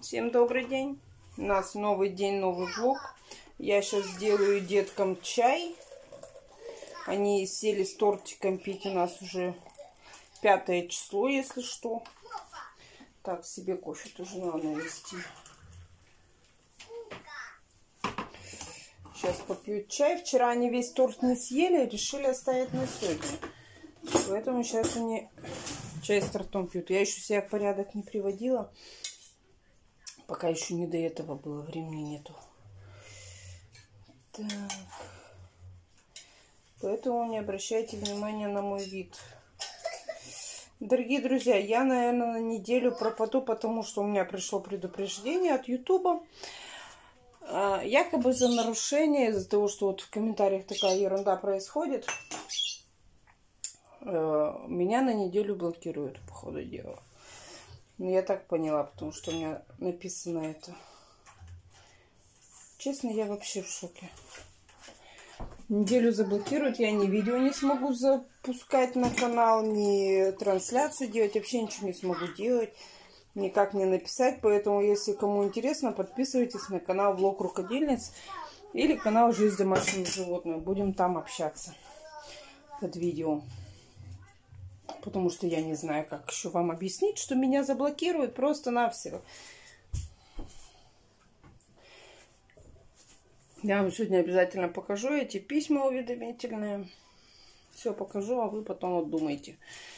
Всем добрый день. У нас новый день, новый влог. Я сейчас сделаю деткам чай. Они сели с тортиком пить. У нас уже 5 число, если что. Так, себе кофе тоже надо навести. Сейчас попьют чай. Вчера они весь торт не съели, решили оставить на сегодня. Поэтому сейчас они чай с тортом пьют. Я еще себя в порядок не приводила. Пока еще не до этого было, времени нету. Так. Поэтому не обращайте внимания на мой вид. Дорогие друзья, я, наверное, на неделю пропаду, потому что у меня пришло предупреждение от Ютуба. Якобы за нарушение, из-за того, что вот в комментариях такая ерунда происходит, меня на неделю блокируют, по ходу дела. Ну, я так поняла, потому что у меня написано это. Честно, я вообще в шоке. Неделю заблокируют, я ни видео не смогу запускать на канал, ни трансляции делать, вообще ничего не смогу делать, никак не написать. Поэтому, если кому интересно, подписывайтесь на канал Влог Рукодельниц или канал Жизнь домашних животных. Будем там общаться под видео. Потому что я не знаю, как еще вам объяснить, что меня заблокируют просто-навсего. Я вам сегодня обязательно покажу эти письма уведомительные. Все покажу, а вы потом вот думайте.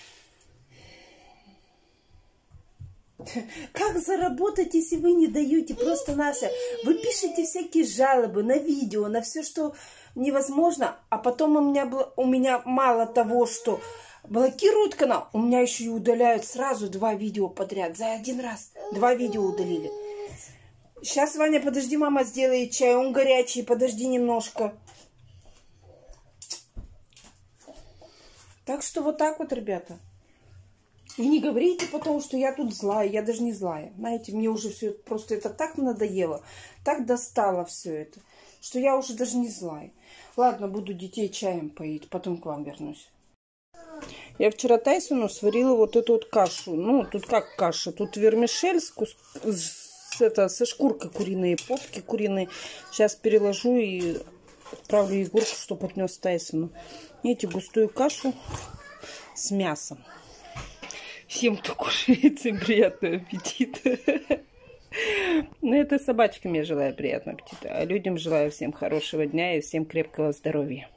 Как заработать, если вы не даете просто-навсего? Вы пишете всякие жалобы на видео, на все, что невозможно. А потом у меня мало того, что блокируют канал, у меня еще и удаляют сразу 2 видео подряд. За один раз 2 видео удалили. Сейчас, Ваня, подожди, мама сделает чай. Он горячий, подожди немножко. Так что вот так вот, ребята. И не говорите потом, что я тут злая. Я даже не злая. Знаете, мне уже все просто это так надоело. Так достало все это, что я уже даже не злая. Ладно, буду детей чаем поить. Потом к вам вернусь. Я вчера Тайсону сварила вот эту вот кашу. Ну, тут как каша? Тут вермишель со шкуркой куриные, попки куриные. Сейчас переложу и отправлю Егорку, чтобы отнес Тайсону. Видите, густую кашу с мясом. Всем, кто кушает, всем приятного аппетита. Ну, это собачкам я желаю приятного аппетита. А людям желаю всем хорошего дня и всем крепкого здоровья.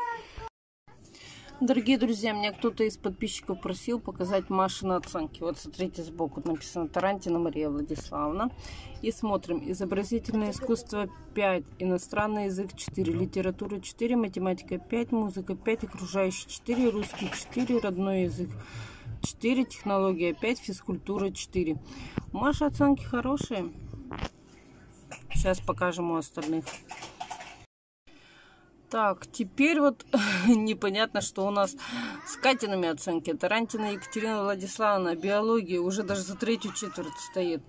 Дорогие друзья, меня кто-то из подписчиков просил показать Машины оценки. Вот смотрите, сбоку написано Тарантина Мария Владиславовна. И смотрим. Изобразительное искусство 5, иностранный язык 4, литература 4, математика 5, музыка 5, окружающий 4, русский 4, родной язык 4, технология 5, физкультура 4. У Маши оценки хорошие. Сейчас покажем у остальных. Так, теперь вот непонятно, что у нас с Катиными оценки. Тарантина Екатерина Владиславовна, биология, уже даже за 3-ю четверть стоит.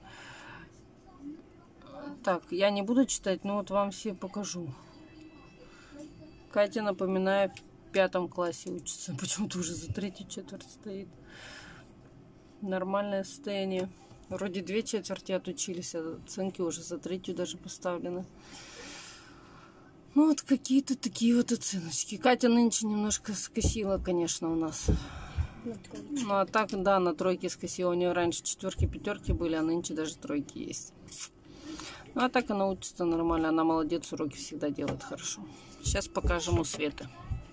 Так, я не буду читать, но вот вам все покажу. Катя, напоминаю, в 5 классе учится. Почему-то уже за 3-ю четверть стоит. Нормальное состояние. Вроде 2 четверти отучились, а оценки уже за 3-ю даже поставлены. Ну, вот какие-то такие вот оценочки. Катя нынче немножко скосила, конечно, у нас. Ну, а так, да, на 3-ки скосила. У нее раньше 4-ки, 5-ки были, а нынче даже 3-ки есть. Ну, а так она учится нормально. Она молодец, уроки всегда делает хорошо. Сейчас покажем у Светы.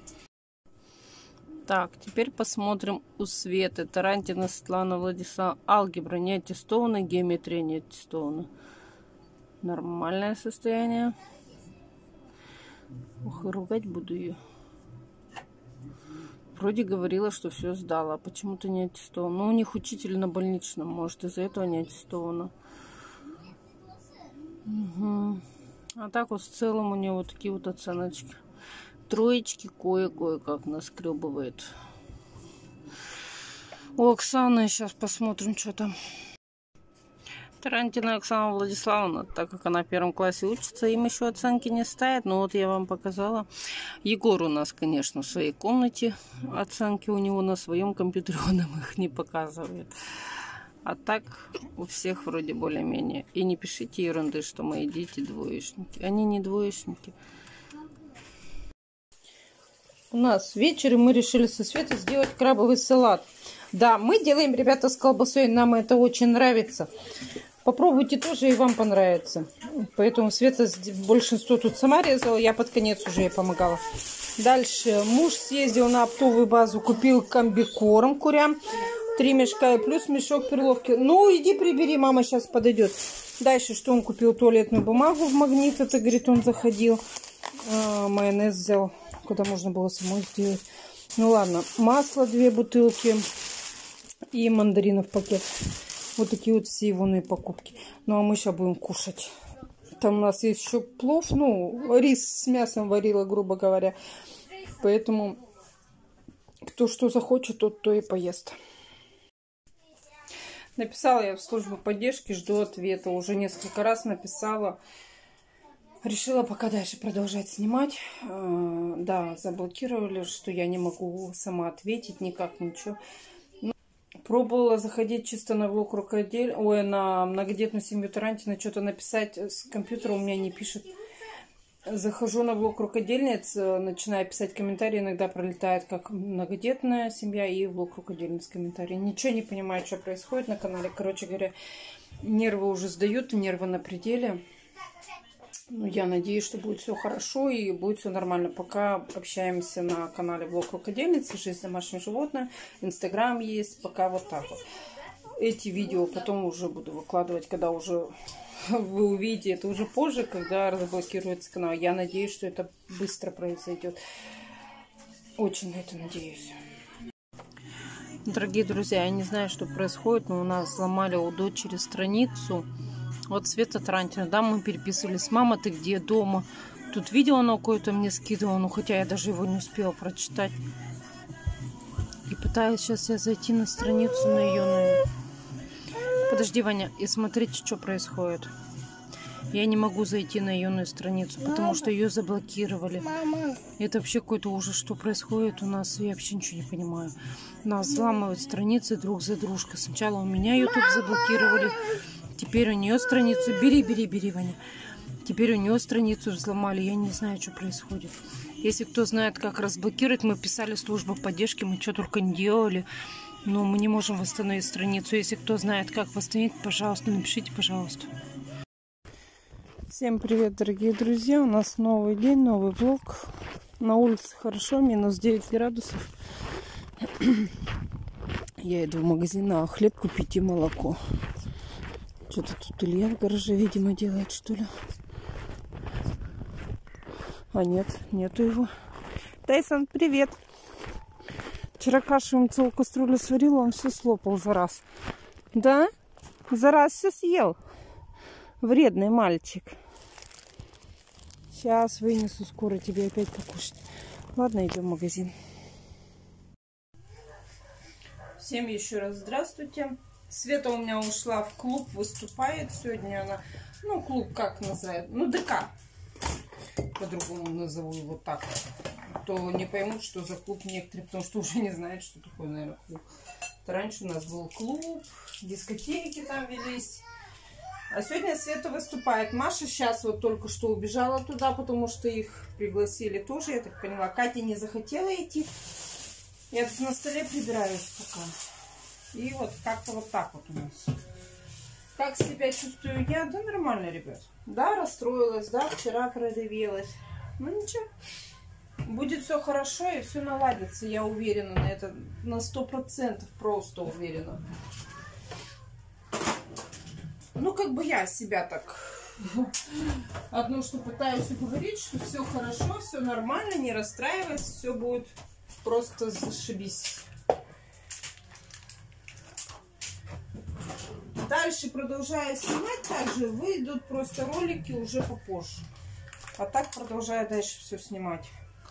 Так, теперь посмотрим у Светы. Тарантина Светлана Владиславовна. Алгебра не аттестована, геометрия не аттестована. Нормальное состояние. Ох, ругать буду ее. Вроде говорила, что все сдала, а почему-то не аттестована. Ну, у них учитель на больничном, может, из-за этого не аттестована. Угу. А так вот в целом у нее вот такие вот оценочки. 3-очки кое-как наскребывает. У Оксаны сейчас посмотрим, что там. Тарантина Оксана Владиславовна, так как она в 1 классе учится, им еще оценки не ставят. Но вот я вам показала. Егор у нас, конечно, в своей комнате оценки у него на своем компьютере, он им их не показывает. А так у всех вроде более-менее. И не пишите ерунды, что мои дети двоечники. Они не двоечники. У нас вечер, и мы решили со Светой сделать крабовый салат. Да, мы делаем, ребята, с колбасой. Нам это очень нравится. Попробуйте тоже, и вам понравится. Поэтому Света большинство тут сама резала. Я под конец уже ей помогала. Дальше муж съездил на оптовую базу, купил комбикорм курям. 3 мешка и плюс мешок перловки. Ну, иди прибери, мама сейчас подойдет. Дальше, что он купил? Туалетную бумагу в Магнит. Это, говорит, он заходил. Майонез взял, куда можно было самой сделать. Ну, ладно. Масло 2 бутылки. И мандаринов пакет. Вот такие вот все егоные покупки. Ну, а мы сейчас будем кушать. Там у нас есть еще плов. Ну, рис с мясом варила, грубо говоря. Поэтому кто что захочет, тот то и поест. Написала я в службу поддержки, жду ответа. Уже несколько раз написала. Решила пока дальше продолжать снимать. Да, заблокировали, что я не могу сама ответить никак, ничего. Ну, пробовала заходить чисто на влог рукоделия. Ой, на многодетную семью Тарантино что-то написать с компьютера у меня не пишет. Захожу на влог рукодельниц, начинаю писать комментарии, иногда пролетает как многодетная семья и влог рукодельниц комментарии. Ничего не понимаю, что происходит на канале. Короче говоря, нервы уже сдают, нервы на пределе. Ну, я надеюсь, что будет все хорошо и будет все нормально. Пока общаемся на канале влог рукодельницы, жизнь домашнего животного, инстаграм есть, пока вот так вот. Эти видео потом уже буду выкладывать, когда уже... Вы увидите это уже позже, когда разблокируется канал. Я надеюсь, что это быстро произойдет. Очень на это надеюсь. Дорогие друзья, я не знаю, что происходит, но у нас сломали у дочери страницу. Вот Света Тарантино, да, мы переписывались. Мама, ты где? Дома? Тут видео оно какое-то мне скидывало, ну хотя я даже его не успела прочитать. И пытаюсь сейчас я зайти на страницу на ее... Подожди, Ваня, и смотрите, что происходит. Я не могу зайти на ее страницу, потому что ее заблокировали. Это вообще какой-то ужас, что происходит у нас. Я вообще ничего не понимаю. Нас взламывают страницы друг за дружкой. Сначала у меня YouTube заблокировали, теперь у нее страницу... Бери, Ваня. Теперь у нее страницу взломали. Я не знаю, что происходит. Если кто знает, как разблокировать, мы писали службу поддержки, мы что только не делали. Но мы не можем восстановить страницу. Если кто знает, как восстановить, пожалуйста, напишите, пожалуйста. Всем привет, дорогие друзья. У нас новый день, новый влог. На улице хорошо, минус 9 градусов. Я иду в магазин на хлеб купить и молоко. Что-то тут Илья в гараже, видимо, делает, что ли. А нет, нету его. Тайсон, привет. Вчера кашу ему целую кастрюлю сварила, он все слопал за раз. Да? За раз все съел. Вредный мальчик. Сейчас вынесу скоро тебе опять покушать. Ладно, идем в магазин. Всем еще раз здравствуйте. Света у меня ушла в клуб, выступает сегодня она. Ну, клуб как называют? Ну, ДК. По-другому назову его так. То не поймут, что за клуб некоторые, потому что уже не знают, что такое, наверное, клуб. Это раньше у нас был клуб, дискотеки там велись. А сегодня Света выступает. Маша сейчас вот только что убежала туда, потому что их пригласили тоже, я так поняла. Катя не захотела идти. Я тут на столе прибираюсь пока. И вот как-то вот так вот у нас. Как себя чувствую я? Да нормально, ребят. Да, расстроилась, да, вчера проревелась. Ну ничего. Будет все хорошо и все наладится, я уверена на это, на 100%, просто уверена. Ну, как бы я себя так, одно, что пытаюсь говорить, что все хорошо, все нормально, не расстраивайся, все будет просто зашибись. Дальше продолжаю снимать, также выйдут просто ролики уже попозже. А так продолжаю дальше все снимать.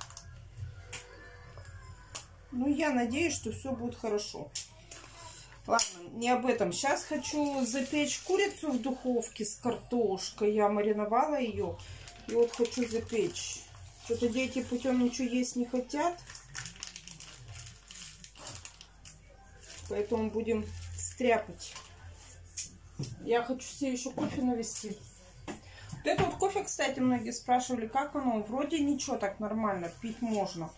Ну, я надеюсь, что все будет хорошо. Ладно, не об этом. Сейчас хочу запечь курицу в духовке с картошкой. Я мариновала ее. И вот хочу запечь. Что-то дети путем ничего есть не хотят. Поэтому будем стряпать. Я хочу себе еще кофе навести. Вот это вот кофе, кстати, многие спрашивали, как оно. Вроде ничего, так нормально, пить можно.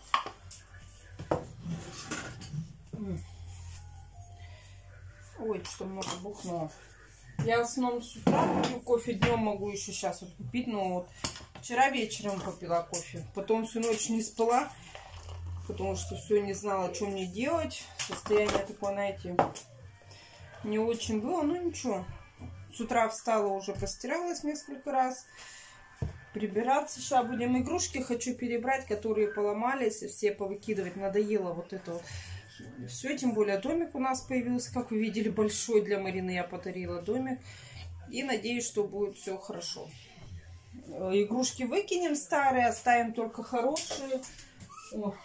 Ой, что много бухнуло. Я в основном с утра пью кофе, днем могу еще сейчас вот купить, но вот вчера вечером попила кофе. Потом всю ночь не спала, потому что все не знала, что мне делать. Состояние такое, знаете, не очень было, но ничего. С утра встала, уже постиралась несколько раз. Прибираться сейчас будем. Игрушки хочу перебрать, которые поломались, и все повыкидывать. Надоело вот это вот. Все, тем более домик у нас появился, как вы видели, большой для Марины. Я подарила домик. И надеюсь, что будет все хорошо. Игрушки выкинем старые, оставим только хорошие. О.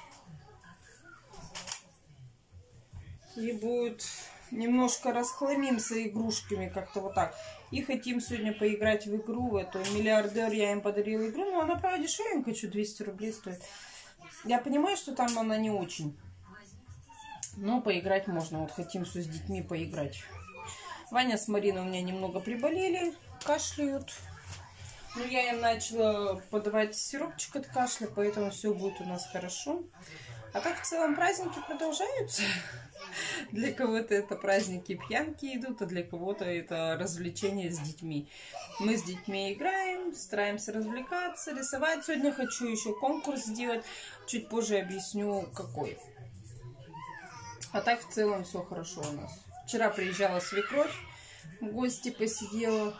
И будет... Немножко расхламимся игрушками, как-то вот так. И хотим сегодня поиграть в игру, в эту «Миллиардер». Я им подарила игру, но она, правда, дешевенькая, что 200 рублей стоит. Я понимаю, что там она не очень. Но поиграть можно. Вот хотим все с детьми поиграть. Ваня с Мариной у меня немного приболели, кашляют. Но я им начала подавать сиропчик от кашля, поэтому все будет у нас хорошо. А так в целом праздники продолжаются. Для кого-то это праздники пьянки идут, а для кого-то это развлечения с детьми. Мы с детьми играем, стараемся развлекаться, рисовать. Сегодня хочу еще конкурс сделать. Чуть позже объясню, какой. А так в целом все хорошо у нас. Вчера приезжала свекровь, в гости посидела.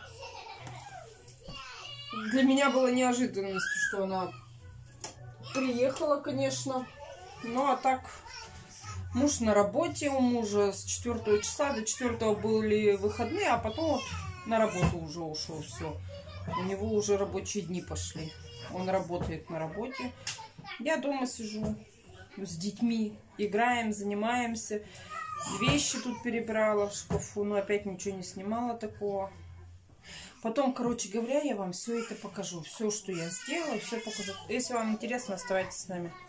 Для меня было неожиданностью, что она приехала, конечно. Ну, а так, муж на работе, у мужа с 4 числа до 4 были выходные, а потом вот на работу уже ушел, все. У него уже рабочие дни пошли. Он работает на работе. Я дома сижу с детьми, играем, занимаемся. Вещи тут перебрала в шкафу, но опять ничего не снимала такого. Потом, короче говоря, я вам все это покажу. Все, что я сделала, все покажу. Если вам интересно, оставайтесь с нами.